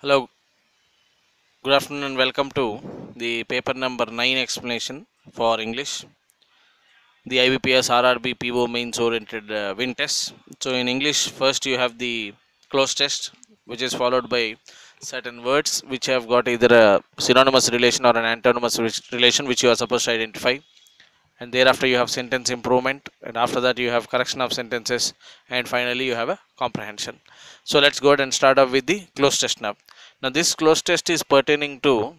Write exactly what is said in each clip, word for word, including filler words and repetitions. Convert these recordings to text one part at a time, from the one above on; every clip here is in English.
Hello, good afternoon and welcome to the paper number nine explanation for English, the I B P S R R B P O mains oriented uh, wind test. So in English, first you have the close test, which is followed by certain words which have got either a synonymous relation or an antonymous re- relation which you are supposed to identify. And thereafter you have sentence improvement, and after that you have correction of sentences, and finally you have a comprehension. So let's go ahead and start off with the close test now. Now this close test is pertaining to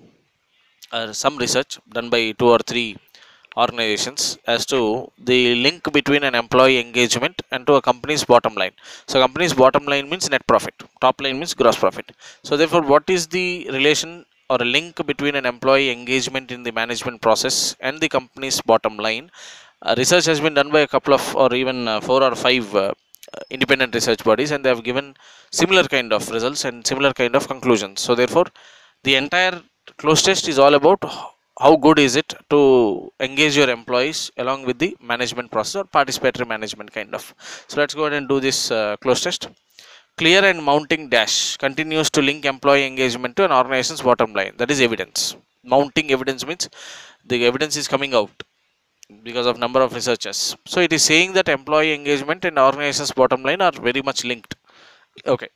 uh, some research done by two or three organizations as to the link between an employee engagement and to a company's bottom line. So company's bottom line means net profit, top line means gross profit. So therefore, what is the relation or a link between an employee engagement in the management process and the company's bottom line? Uh, research has been done by a couple of or even uh, four or five uh, uh, independent research bodies, and they have given similar kind of results and similar kind of conclusions. So therefore, the entire close test is all about how good is it to engage your employees along with the management process or participatory management kind of. So let's go ahead and do this uh, close test. Clear and mounting dash continues to link employee engagement to an organization's bottom line. That is evidence. Mounting evidence means the evidence is coming out because of number of researchers. So it is saying that employee engagement and organization's bottom line are very much linked. Okay.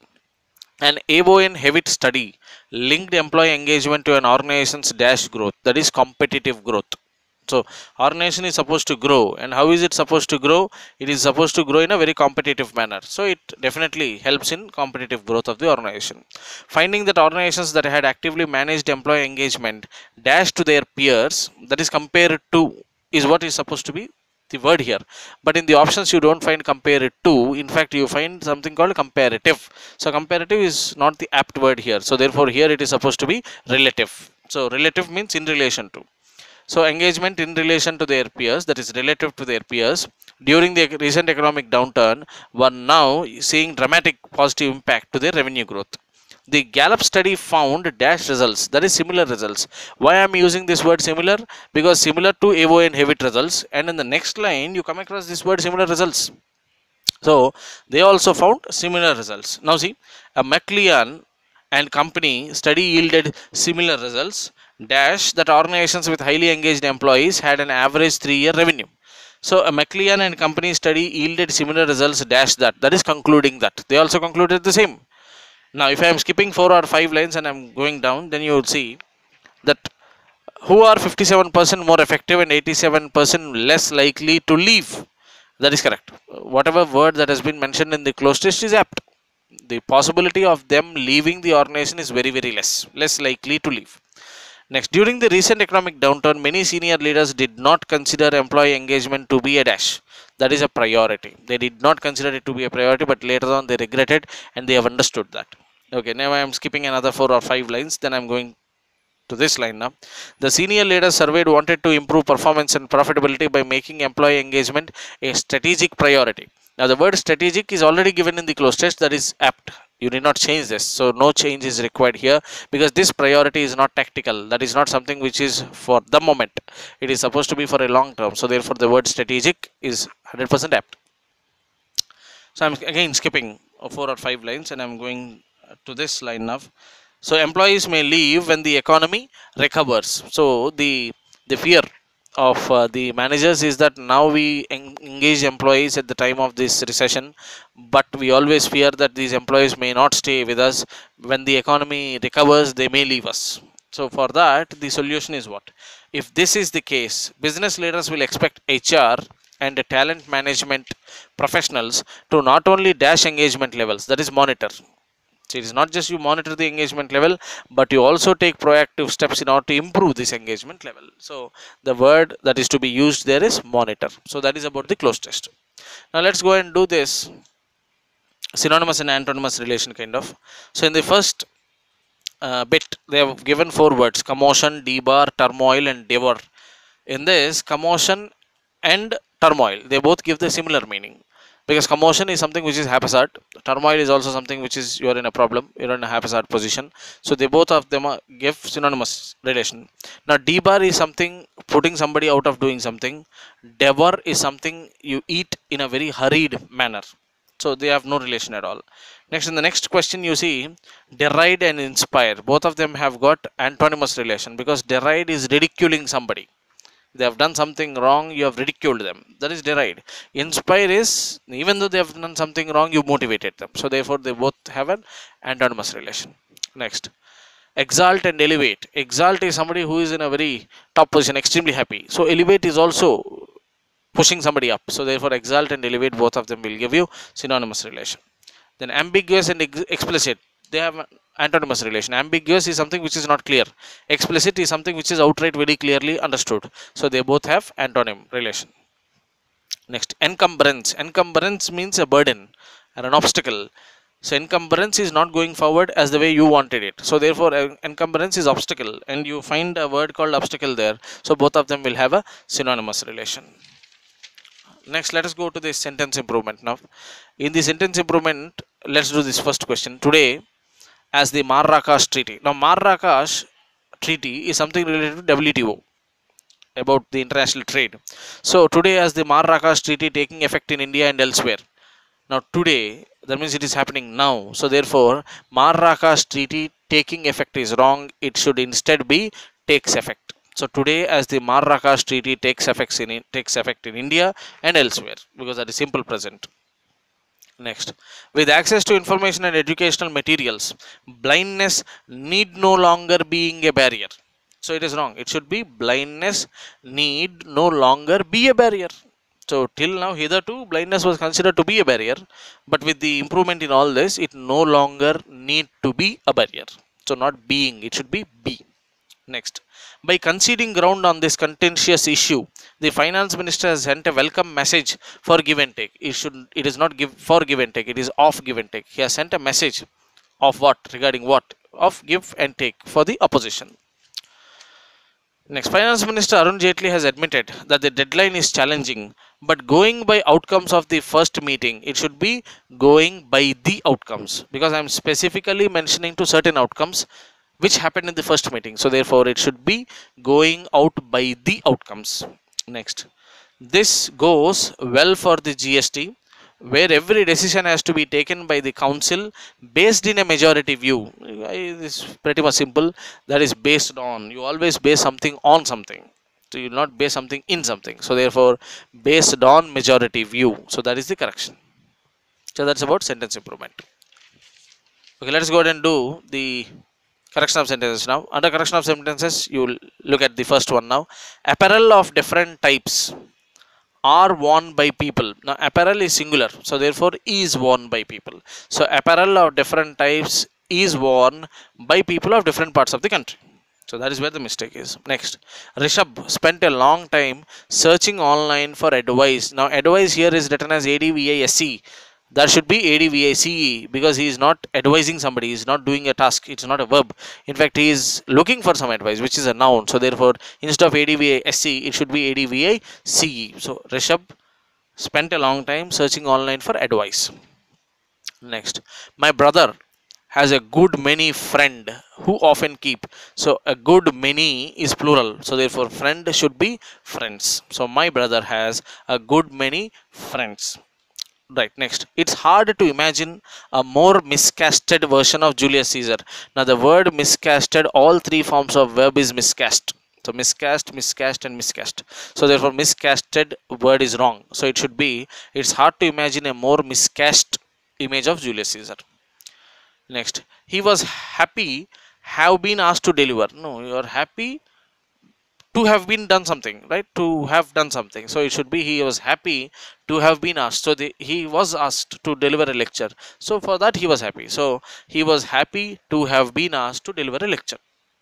An A O N Hewitt study linked employee engagement to an organization's dash growth, that is competitive growth. So organization is supposed to grow, and how is it supposed to grow? It is supposed to grow in a very competitive manner. So it definitely helps in competitive growth of the organization. Finding that organizations that had actively managed employee engagement dash to their peers, that is compared to, is what is supposed to be the word here, but in the options you don't find compare it to. In fact, you find something called comparative. So comparative is not the apt word here, so therefore here it is supposed to be relative. So relative means in relation to. So engagement in relation to their peers, that is relative to their peers during the recent economic downturn, were now seeing dramatic positive impact to their revenue growth. The Gallup study found dash results, that is similar results. Why I am using this word similar? Because similar to A O N Hewitt results, and in the next line you come across this word similar results. So they also found similar results. Now see, a McLean and company study yielded similar results. Dash that organizations with highly engaged employees had an average three-year revenue. So a McLean and company study yielded similar results. Dash that, that is concluding that they also concluded the same. Now, if I am skipping four or five lines and I am going down, then you will see that who are fifty-seven percent more effective and eighty-seven percent less likely to leave. That is correct. Whatever word that has been mentioned in the close test is apt. The possibility of them leaving the organization is very, very less, less likely to leave. Next, during the recent economic downturn, many senior leaders did not consider employee engagement to be a dash. That is a priority. They did not consider it to be a priority, but later on they regretted and they have understood that. Okay, now I am skipping another four or five lines, then I am going to this line now. The senior leaders surveyed wanted to improve performance and profitability by making employee engagement a strategic priority. Now the word strategic is already given in the close test, that is apt. You need not change this. So no change is required here because this priority is not tactical. That is not something which is for the moment. It is supposed to be for a long term. So therefore the word strategic is one hundred percent apt. So I am again skipping four or five lines and I am going to this line now. So employees may leave when the economy recovers. So the the fear of uh, the managers is that now we en engage employees at the time of this recession, but we always fear that these employees may not stay with us. When the economy recovers, they may leave us. So for that, the solution is what? If this is the case, business leaders will expect H R and the talent management professionals to not only dash engagement levels, that is monitor. So it is not just you monitor the engagement level, but you also take proactive steps in order to improve this engagement level. So the word that is to be used there is monitor. So that is about the close test. Now let's go and do this synonymous and antonymous relation kind of. So in the first uh, bit, they have given four words: commotion, debar, turmoil, and devour. In this, commotion and turmoil, they both give the similar meaning. Because commotion is something which is haphazard. Turmoil is also something which is you are in a problem, you are in a haphazard position. So they both of them are, give synonymous relation. Now debar is something putting somebody out of doing something. Devour is something you eat in a very hurried manner. So they have no relation at all. Next, in the next question, you see deride and inspire. Both of them have got antonymous relation, because deride is ridiculing somebody. They have done something wrong, you have ridiculed them. That is deride. Inspire is, even though they have done something wrong, you motivated them. So therefore, they both have an antonymous relation. Next, exalt and elevate. Exalt is somebody who is in a very top position, extremely happy. So elevate is also pushing somebody up. So therefore, exalt and elevate, both of them will give you synonymous relation. Then ambiguous and ex explicit, they have an antonymous relation. Ambiguous is something which is not clear. Explicit is something which is outright very clearly understood. So they both have antonym relation. Next, encumbrance. Encumbrance means a burden or an obstacle. So encumbrance is not going forward as the way you wanted it. So therefore, encumbrance is obstacle, and you find a word called obstacle there. So both of them will have a synonymous relation. Next, let us go to the sentence improvement now. In the sentence improvement, let's do this first question. Today, as the Marrakesh Treaty. Now, Marrakesh Treaty is something related to W T O, about the international trade. So, today, as the Marrakesh Treaty taking effect in India and elsewhere. Now, today, that means it is happening now. So, therefore, Marrakesh Treaty taking effect is wrong. It should instead be takes effect. So today, as the Marrakesh Treaty takes effect in takes effect in India and elsewhere, because that is simple present. Next, with access to information and educational materials, blindness need no longer being a barrier. So it is wrong. It should be blindness need no longer be a barrier. So till now, hitherto, blindness was considered to be a barrier, but with the improvement in all this, it no longer need to be a barrier. So not being, it should be be. Next, by conceding ground on this contentious issue, the finance minister has sent a welcome message for give and take. It should, it is not give for give and take, it is of give and take. He has sent a message of what, regarding what, of give and take for the opposition. Next, Finance Minister Arun Jyothi has admitted that the deadline is challenging, but going by outcomes of the first meeting, it should be going by the outcomes, because I am specifically mentioning to certain outcomes which happened in the first meeting. So therefore, it should be going out by the outcomes. Next, this goes well for the G S T, where every decision has to be taken by the council based in a majority view. This is pretty much simple. That is based on. You always base something on something. So you will not base something in something. So therefore, based on majority view. So that is the correction. So that's about sentence improvement. Okay, let us go ahead and do the correction of sentences now. Under correction of sentences, you will look at the first one now. Apparel of different types are worn by people. Now, apparel is singular, so therefore is worn by people. So, apparel of different types is worn by people of different parts of the country. So, that is where the mistake is. Next, Rishabh spent a long time searching online for advice. Now, advice here is written as A D V I S C. That should be A D V I C E, because he is not advising somebody, he is not doing a task, it's not a verb. In fact, he is looking for some advice, which is a noun. So therefore, instead of A D V I S C, it should be A D V I C E. So Rishabh spent a long time searching online for advice. Next, my brother has a good many friend who often keep. So a good many is plural. So therefore, friend should be friends. So my brother has a good many friends. Right, next, it's hard to imagine a more miscasted version of Julius Caesar. Now, the word miscasted, all three forms of verb is miscast. So, miscast, miscast, and miscast. So, therefore, miscasted word is wrong. So, it should be, it's hard to imagine a more miscast image of Julius Caesar. Next, he was happy, have been asked to deliver. No, you are happy to have been done something, right? To have done something. So it should be he was happy to have been asked. So the, he was asked to deliver a lecture. So for that he was happy. So he was happy to have been asked to deliver a lecture.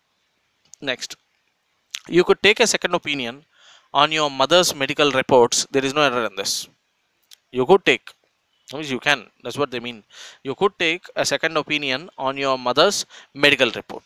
Next, you could take a second opinion on your mother's medical reports. There is no error in this. You could take. You can. That's what they mean. You could take a second opinion on your mother's medical report.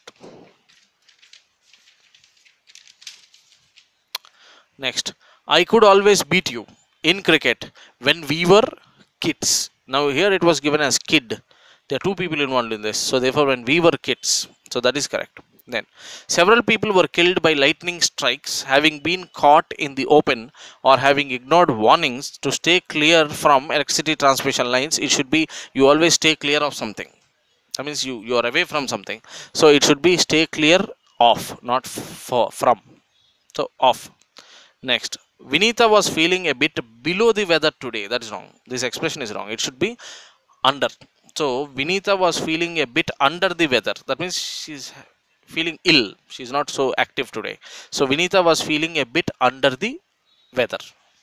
Next, I could always beat you in cricket when we were kids. Now here it was given as kid. There are two people involved in this. So therefore when we were kids. So that is correct. Then, several people were killed by lightning strikes, having been caught in the open or having ignored warnings to stay clear from electricity transmission lines. It should be you always stay clear of something. That means you, you are away from something. So it should be stay clear of, not for, from. So off. Next, Vinita was feeling a bit below the weather today. That is wrong. This expression is wrong. It should be under. So Vinita was feeling a bit under the weather. That means she's feeling ill. She's not so active today. So Vinita was feeling a bit under the weather.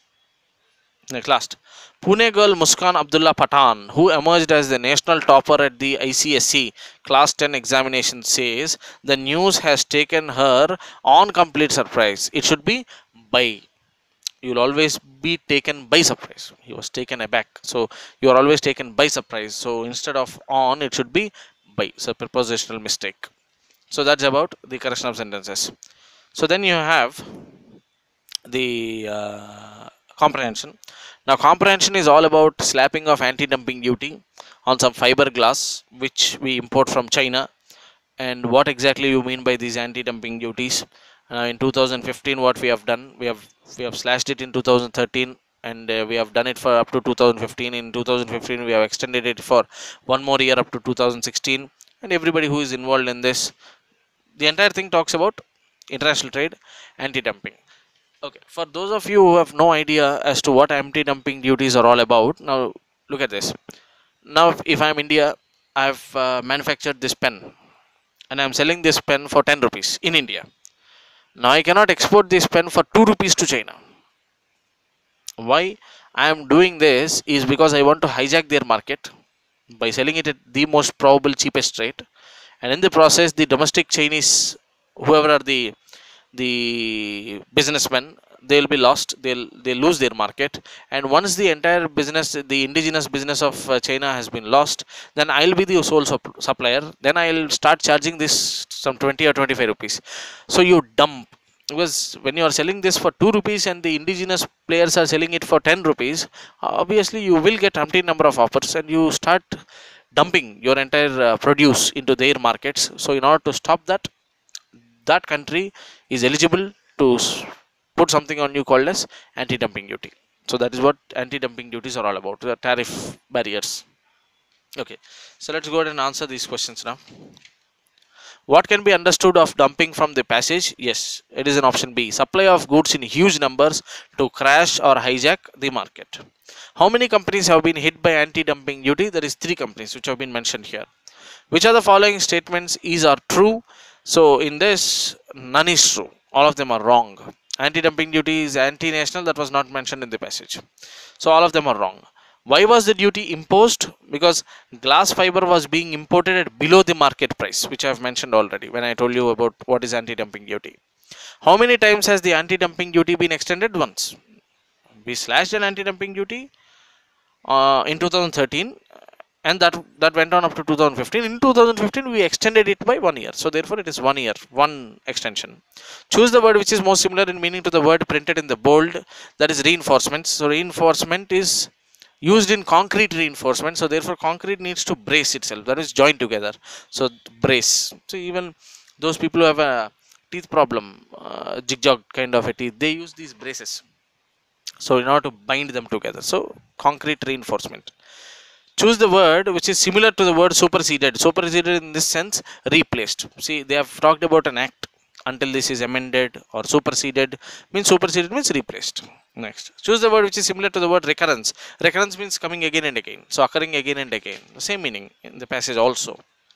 Next, last. Pune girl Muskan Abdullah Patan, who emerged as the national topper at the I C S E Class ten examination, says the news has taken her on complete surprise. It should be by. You will always be taken by surprise. He was taken aback. So you are always taken by surprise. So instead of on, it should be by. So prepositional mistake. So that's about the correction of sentences. So then you have the uh, comprehension. Now comprehension is all about slapping of anti-dumping duty on some fiberglass which we import from China, and what exactly you mean by these anti-dumping duties. Uh, in two thousand fifteen, what we have done, we have we have slashed it in two thousand thirteen, and uh, we have done it for up to two thousand fifteen. In two thousand fifteen, we have extended it for one more year up to two thousand sixteen, and everybody who is involved in this, the entire thing talks about international trade, anti-dumping. Okay, for those of you who have no idea as to what anti-dumping duties are all about, now look at this. Now, if, if I'm India, I've uh, manufactured this pen, and I'm selling this pen for ten rupees in India. Now I cannot export this pen for two rupees to China. Why I am doing this is because I want to hijack their market by selling it at the most probable cheapest rate, and in the process the domestic Chinese, whoever are the the businessmen, they will be lost. They'll they lose their market, and once the entire business, the indigenous business of uh, China has been lost, then I'll be the sole sup supplier. Then I'll start charging this some twenty or twenty-five rupees. So you dump, because when you are selling this for two rupees and the indigenous players are selling it for ten rupees, obviously you will get umpteen number of offers, and you start dumping your entire uh, produce into their markets. So in order to stop that, that country is eligible to put something on you called as anti-dumping duty. So that is what anti-dumping duties are all about, the tariff barriers. Okay, so let's go ahead and answer these questions now. What can be understood of dumping from the passage? Yes, it is an option B. Supply of goods in huge numbers to crash or hijack the market. How many companies have been hit by anti-dumping duty? There is three companies which have been mentioned here. Which are the following statements is or true? So in this, none is true. All of them are wrong. Anti-dumping duty is anti-national. That was not mentioned in the passage. So all of them are wrong. Why was the duty imposed? Because glass fiber was being imported at below the market price, which I have mentioned already when I told you about what is anti-dumping duty. How many times has the anti-dumping duty been extended? Once. We slashed an anti-dumping duty uh, in two thousand thirteen, and that that went on up to two thousand fifteen. In two thousand fifteen, we extended it by one year. So therefore, it is one year, one extension. Choose the word which is most similar in meaning to the word printed in the bold. That is reinforcement. So reinforcement is used in concrete reinforcement. So therefore, concrete needs to brace itself. That is joined together. So brace. So even those people who have a teeth problem, uh, jig-jog kind of a teeth, they use these braces. So in order to bind them together. So concrete reinforcement. Choose the word which is similar to the word superseded. Superseded in this sense, replaced. See, they have talked about an act until this is amended, or superseded means superseded means replaced. Next, choose the word which is similar to the word recurrence. Recurrence means coming again and again. So occurring again and again. The same meaning in the passage also.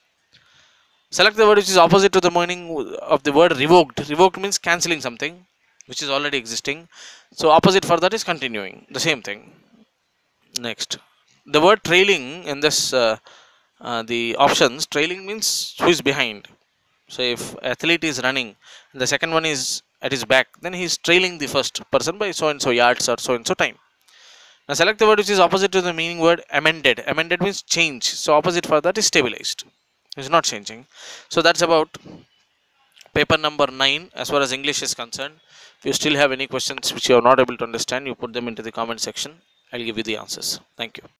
Select the word which is opposite to the meaning of the word revoked. Revoked means cancelling something which is already existing. So opposite for that is continuing. The same thing. Next, the word trailing in this uh, uh, the options, trailing means who is behind. So if athlete is running, the second one is at his back, then he is trailing the first person by so and so yards or so and so time. Now select the word which is opposite to the meaning word amended. Amended means change. So opposite for that is stabilized. It's not changing. So that's about paper number nine as far as English is concerned. If you still have any questions which you are not able to understand, you put them into the comment section. I'll give you the answers. Thank you.